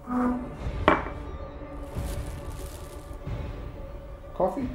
Coffee?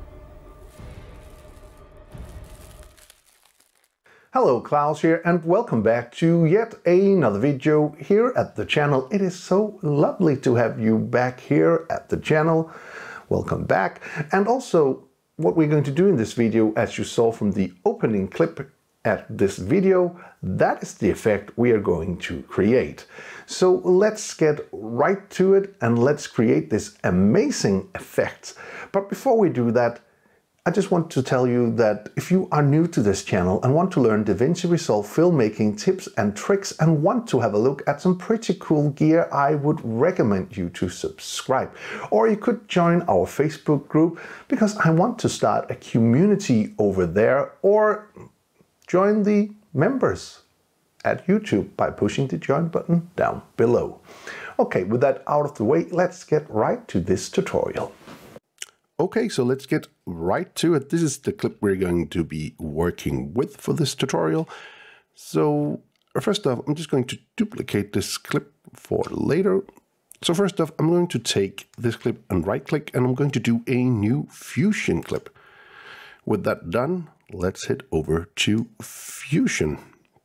Hello, Klaus here, and welcome back to yet another video here at the channel. It is so lovely to have you back here at the channel. Welcome back. And also, what we're going to do in this video, as you saw from the opening clip at this video, that is the effect we are going to create. So let's get right to it and let's create this amazing effect. But before we do that, I just want to tell you that if you are new to this channel and want to learn Davinci Resolve filmmaking tips and tricks and want to have a look at some pretty cool gear, I would recommend you to subscribe. Or you could join our Facebook group because I want to start a community over there, or join the members at YouTube by pushing the join button down below. Okay, with that out of the way, let's get right to this tutorial. Okay, so let's get right to it. This is the clip we're going to be working with for this tutorial. So first off, I'm just going to duplicate this clip for later. So first off, I'm going to take this clip and right click, and I'm going to do a new Fusion clip. With that done, let's head over to Fusion.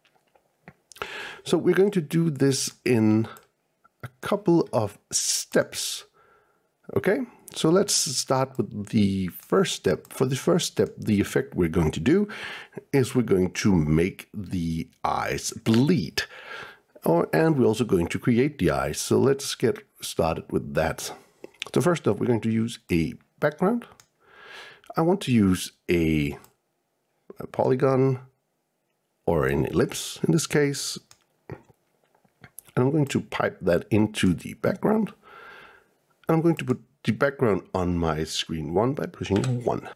So we're going to do this in a couple of steps. Okay, so let's start with the first step. For the first step, the effect we're going to do is we're going to make the eyes bleed. And we're also going to create the eyes. So let's get started with that. So first off, we're going to use a background. I want to use a polygon or an ellipse in this case. And I'm going to pipe that into the background. And I'm going to put the background on my screen 1 by pushing 1.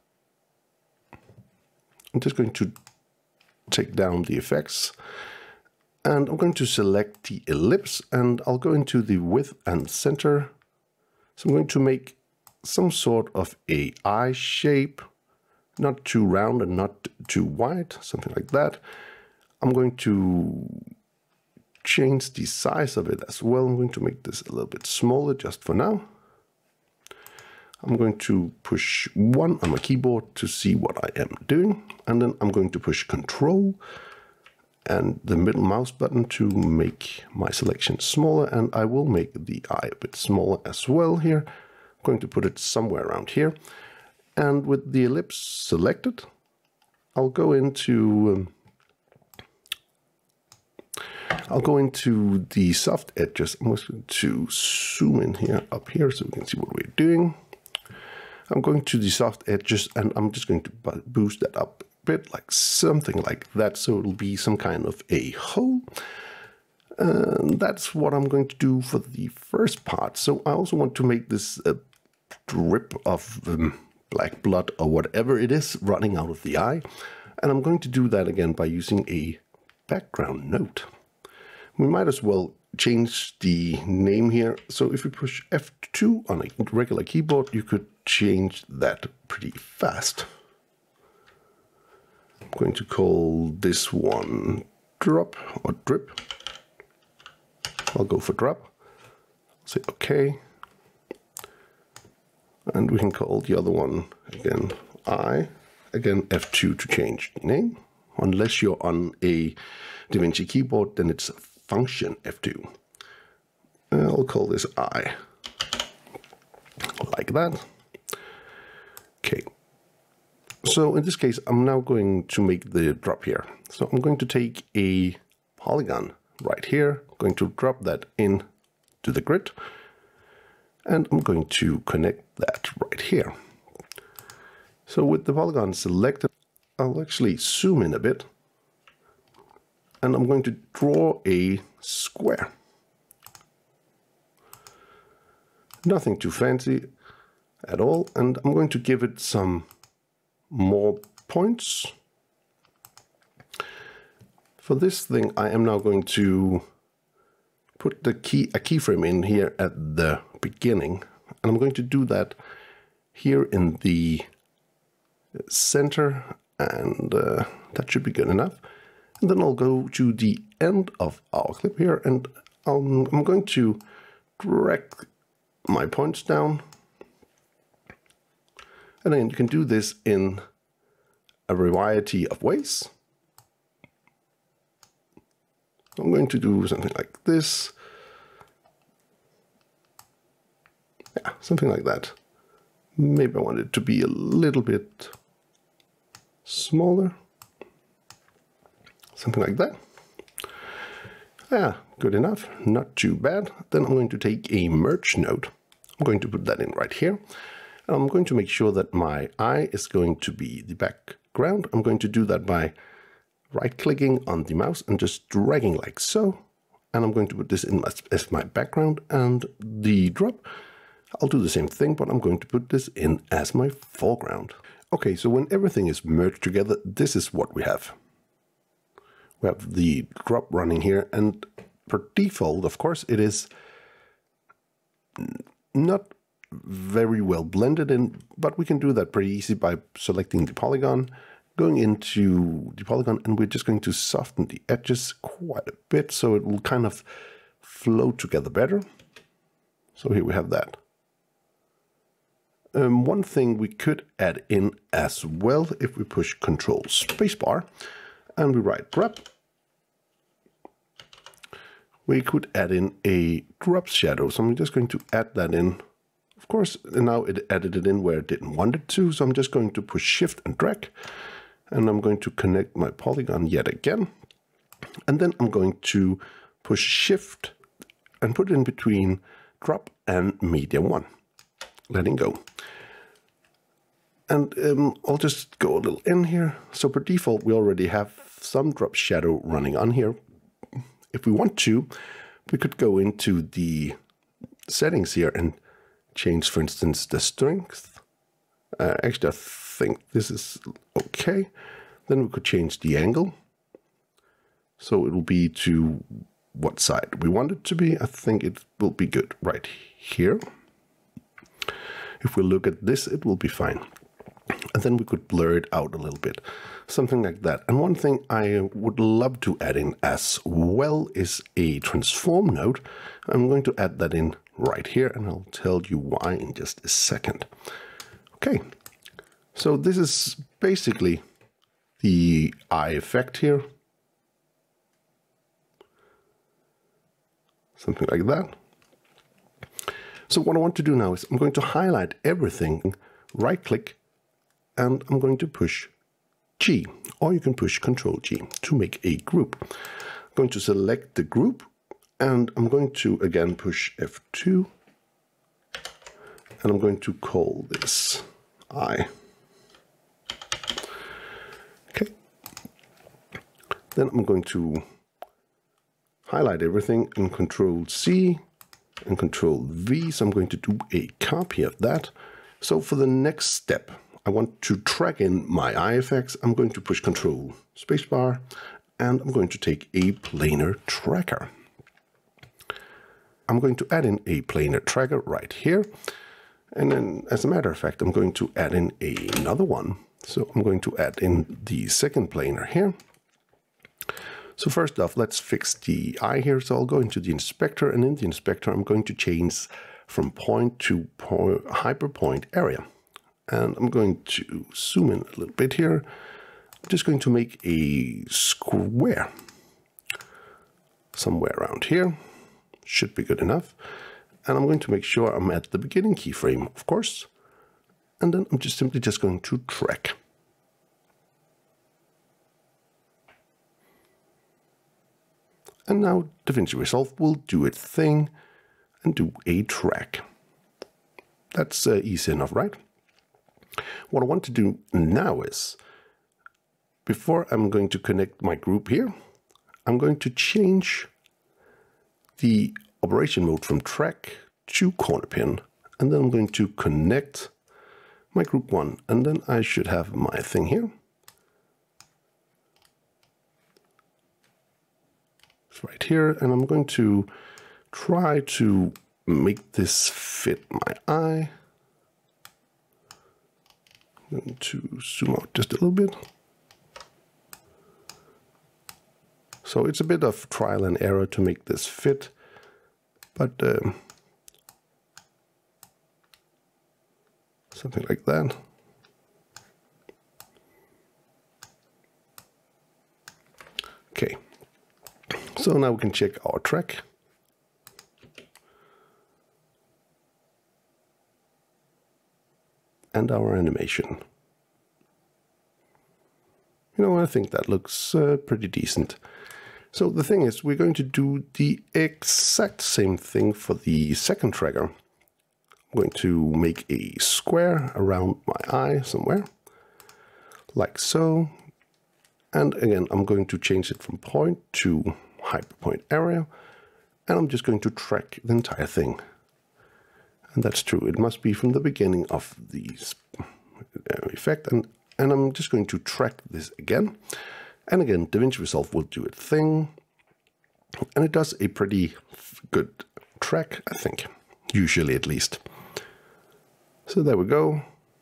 I'm just going to take down the effects. And I'm going to select the ellipse and I'll go into the width and center. So I'm going to make some sort of a eye shape, not too round and not too wide, something like that. I'm going to change the size of it as well. I'm going to make this a little bit smaller just for now. I'm going to push 1 on my keyboard to see what I am doing. And then I'm going to push Control and the middle mouse button to make my selection smaller. And I will make the eye a bit smaller as well here. I'm going to put it somewhere around here. And with the ellipse selected, I'll go into the soft edges. I'm going to zoom in here, up here, so we can see what we're doing. I'm going to the soft edges and I'm just going to boost that up a bit, like something like that. So it'll be some kind of a hole. And that's what I'm going to do for the first part. So I also want to make this a drip of black blood or whatever it is running out of the eye. And I'm going to do that again by using a background node. We might as well change the name here. So if we push F2 on a regular keyboard, you could change that pretty fast. I'm going to call this one drop or drip. I'll go for drop. Say OK. And we can call the other one again I. Again F2 to change the name. Unless you're on a Davinci keyboard, then it's function F2. I'll call this I. Like that. Okay. So in this case, I'm now going to make the drop here. So I'm going to take a polygon right here, going to drop that in to the grid, and I'm going to connect that right here. So with the polygon selected, I'll actually zoom in a bit, and I'm going to draw a square. Nothing too fancy at all, and I'm going to give it some more points. For this thing, I am now going to put a keyframe in here at the beginning, and I'm going to do that here in the center, and that should be good enough. And then I'll go to the end of our clip here, and I'm going to drag my points down. And then you can do this in a variety of ways. I'm going to do something like this. Yeah, something like that. Maybe I want it to be a little bit smaller. Something like that. Yeah, good enough. Not too bad. Then I'm going to take a merge node. I'm going to put that in right here. And I'm going to make sure that my eye is going to be the background. I'm going to do that by right-clicking on the mouse and just dragging like so. And I'm going to put this in as my background, and the drop, I'll do the same thing, but I'm going to put this in as my foreground. Okay, so when everything is merged together, this is what we have. We have the drop running here, and per default, of course, it is not very well blended in, but we can do that pretty easy by selecting the polygon, going into the polygon, and we're just going to soften the edges quite a bit so it will kind of flow together better. So here we have that. One thing we could add in as well, if we push Control Spacebar and we right drop, we could add in a drop shadow. So I'm just going to add that in. Of course, now it added it in where it didn't want it to. So I'm just going to push Shift and drag, and I'm going to connect my polygon yet again. And then I'm going to push Shift and put it in between drop and media 1. Letting go. And I'll just go a little in here. So per default, we already have some drop shadow running on here. If we want to, we could go into the settings here and change, for instance, the strength. Actually, I think this is okay. Then we could change the angle. So it will be to what side we want it to be. I think it will be good right here. If we look at this, it will be fine. And then we could blur it out a little bit, something like that. And one thing I would love to add in as well is a transform node. I'm going to add that in right here, and I'll tell you why in just a second. Okay, so this is basically the eye effect here. Something like that. So what I want to do now is I'm going to highlight everything, right click, and I'm going to push G, or you can push Control G to make a group. I'm going to select the group, and I'm going to again push F2, and I'm going to call this I. Okay. Then I'm going to highlight everything and Control C and Control V. So I'm going to do a copy of that. So for the next step, I want to track in my eye effects. I'm going to push Control Spacebar, and I'm going to take a planar tracker. I'm going to add in a planar tracker right here. And then, as a matter of fact, I'm going to add in another one. So I'm going to add in the second planar here. So first off, let's fix the eye here. So I'll go into the inspector, and in the inspector, I'm going to change from point to hyperpoint area. And I'm going to zoom in a little bit here. I'm just going to make a square somewhere around here. Should be good enough. And I'm going to make sure I'm at the beginning keyframe, of course. And then I'm just simply going to track. And now Davinci Resolve will do its thing and do a track. That's easy enough, right? What I want to do now is, before I'm going to connect my group here, I'm going to change the operation mode from track to corner pin, and then I'm going to connect my group 1, and then I should have my thing here. It's right here, and I'm going to try to make this fit my eye. I'm going to zoom out just a little bit. So it's a bit of trial and error to make this fit, but Something like that. Okay, so now we can check our track. And our animation. You know, I think that looks pretty decent. So the thing is, we're going to do the exact same thing for the second trigger. I'm going to make a square around my eye somewhere, like so. And again, I'm going to change it from point to hyperpoint area, and I'm just going to track the entire thing. And that's true, it must be from the beginning of the effect, and I'm just going to track this again. And again, Davinci Resolve will do its thing, and it does a pretty good track, I think, usually at least. So there we go.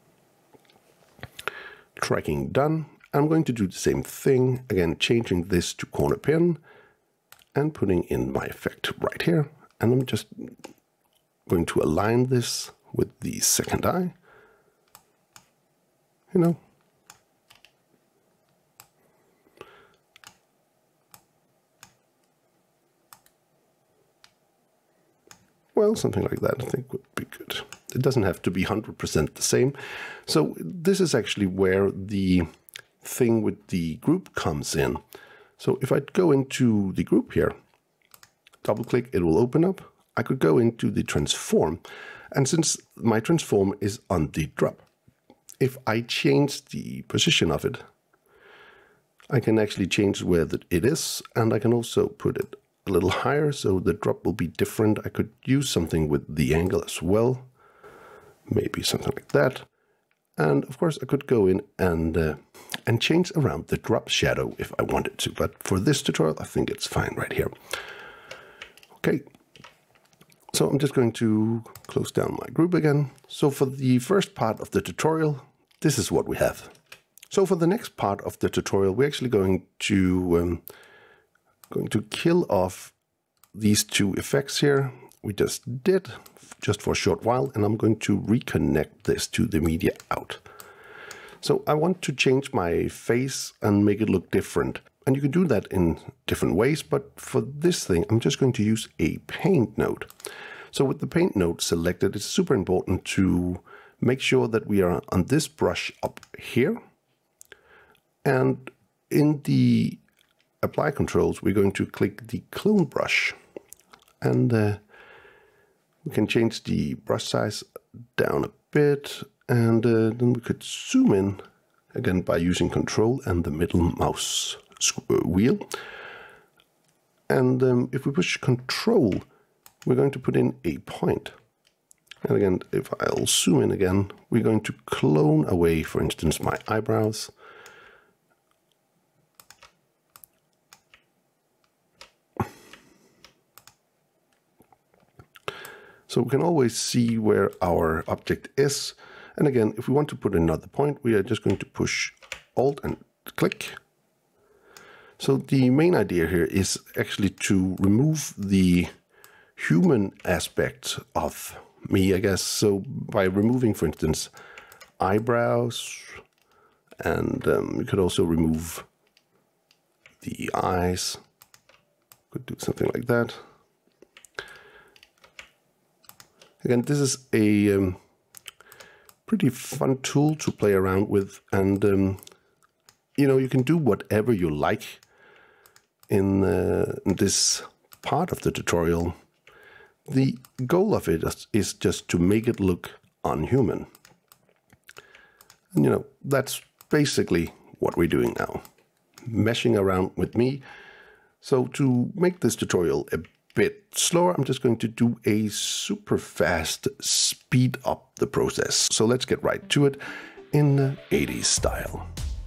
Tracking done. I'm going to do the same thing, again, changing this to corner pin and putting in my effect right here. And I'm just going to align this with the second eye. You know. Well, something like that I think would be good. It doesn't have to be 100% the same. So this is actually where the thing with the group comes in. So if I go into the group here, double click, it will open up. I could go into the transform, and since my transform is on the drop, if I change the position of it, I can actually change where it is, and I can also put it a little higher so the drop will be different. I could use something with the angle as well, maybe something like that. And of course I could go in and change around the drop shadow if I wanted to, but for this tutorial I think it's fine right here. Okay, so I'm just going to close down my group again. So for the first part of the tutorial, this is what we have. So for the next part of the tutorial, we're actually going to kill off these two effects here we just did, just for a short while, and I'm going to reconnect this to the media out. So I want to change my face and make it look different. And you can do that in different ways, but for this thing, I'm just going to use a paint node. So with the paint node selected, it's super important to make sure that we are on this brush up here. And in the apply controls, we're going to click the clone brush. And we can change the brush size down a bit. And then we could zoom in again by using control and the middle mouse wheel. And if we push control, we're going to put in a point. And again, if I'll zoom in again, we're going to clone away, for instance, my eyebrows. So we can always see where our object is. And again, if we want to put another point, we are just going to push Alt and click. So the main idea here is actually to remove the human aspect of me, I guess. So by removing, for instance, eyebrows, and you could also remove the eyes. Could do something like that. Again, this is a pretty fun tool to play around with, and you know, you can do whatever you like in this part of the tutorial. The goal of it is just to make it look unhuman. And you know, that's basically what we're doing now, meshing around with me. So to make this tutorial a bit slower, I'm just going to do a super fast speed up the process. So let's get right to it in the 80s style.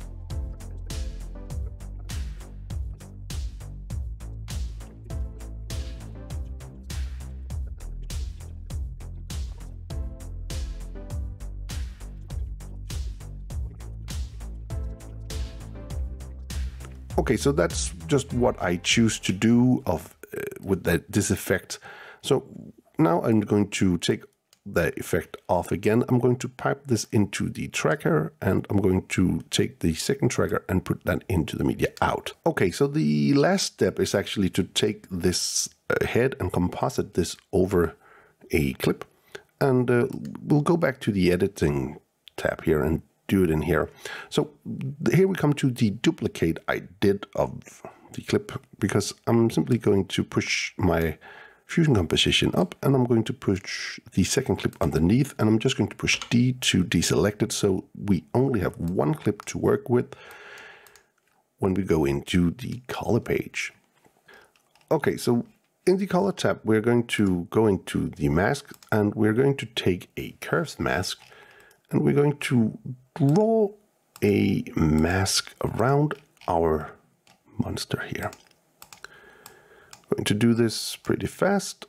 Okay, so that's just what I choose to do with this effect. So now I'm going to take the effect off again, I'm going to pipe this into the tracker, and I'm going to take the second tracker and put that into the media out. Okay, so the last step is actually to take this head and composite this over a clip. And we'll go back to the editing tab here and do it in here. So here we come to the duplicate I did of the clip, because I'm simply going to push my Fusion composition up, and I'm going to push the second clip underneath, and I'm just going to push D to deselect it, so we only have one clip to work with when we go into the color page. Okay, so in the color tab, we're going to go into the mask, and we're going to take a curves mask, and we're going to draw a mask around our monster here. I'm going to do this pretty fast.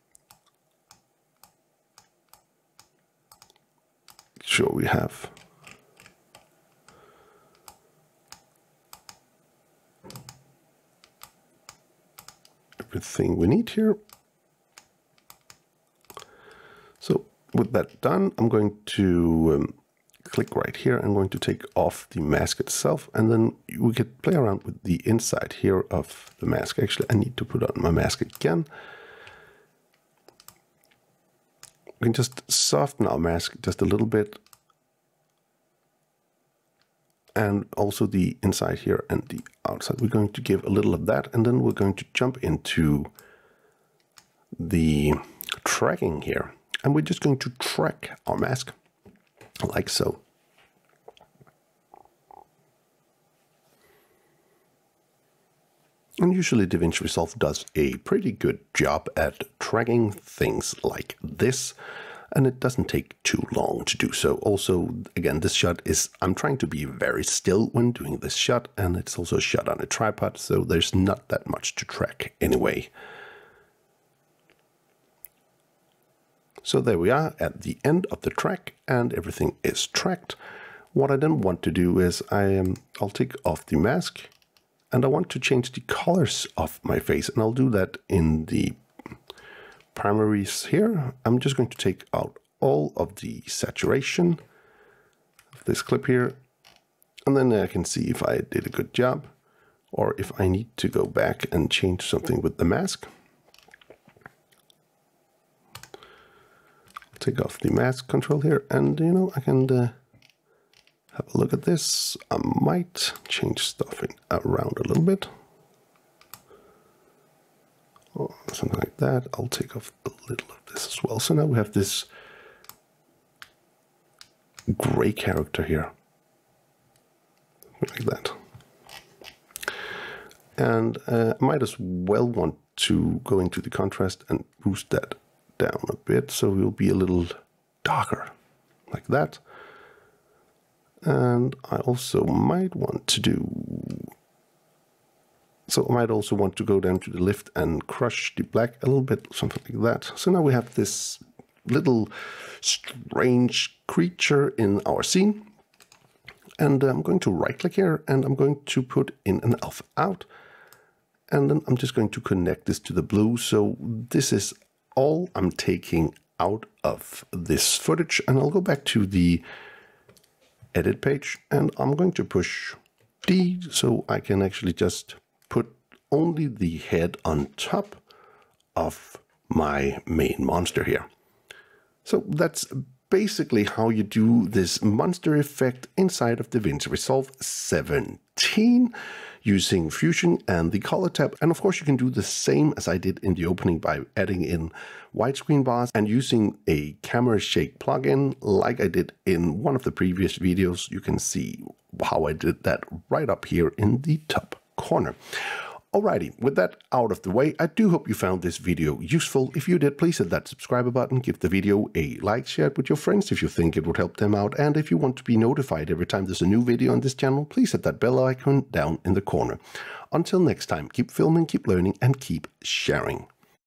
Sure, we have everything we need here. So with that done, I'm going to click right here. I'm going to take off the mask itself, and then we could play around with the inside here of the mask. Actually, I need to put on my mask again. We can just soften our mask just a little bit, and also the inside here and the outside. We're going to give a little of that, and then we're going to jump into the tracking here, and we're just going to track our mask like so. And usually Davinci Resolve does a pretty good job at tracking things like this, and it doesn't take too long to do so. Also, again, this shot is, I'm trying to be very still when doing this shot, and it's also a shot on a tripod, so there's not that much to track anyway. So there we are at the end of the track, and everything is tracked. What I then want to do is I'll take off the mask, and I want to change the colors of my face, and I'll do that in the primaries here. I'm just going to take out all of the saturation of this clip here, and then I can see if I did a good job, or if I need to go back and change something with the mask. Take off the mask control here, and you know, I can have a look at this. I might change stuff around a little bit, or something like that. I'll take off a little of this as well. So now we have this gray character here, like that. And I might as well want to go into the contrast and boost that down a bit, so it will be a little darker, like that. And I also might want to go down to the lift and crush the black a little bit, something like that. So now we have this little strange creature in our scene. And I'm going to right click here, and I'm going to put in an alpha out. And then I'm just going to connect this to the blue. So this is all I'm taking out of this footage, and I'll go back to the edit page, and I'm going to push D so I can actually just put only the head on top of my main monster here. So that's basically how you do this monster effect inside of Davinci Resolve 17 using Fusion and the color tab. And of course you can do the same as I did in the opening by adding in widescreen bars and using a camera shake plugin like I did in one of the previous videos. You can see how I did that right up here in the top corner. Alrighty, with that out of the way, I do hope you found this video useful. If you did, please hit that subscribe button, give the video a like, share it with your friends if you think it would help them out, and if you want to be notified every time there's a new video on this channel, please hit that bell icon down in the corner. Until next time, keep filming, keep learning, and keep sharing.